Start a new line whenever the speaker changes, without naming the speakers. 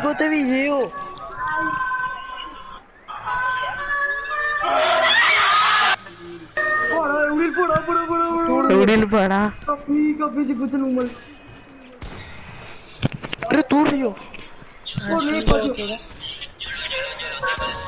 tipo este video.
Euril para.
Kapi, se escucha normal. Returbio.
Por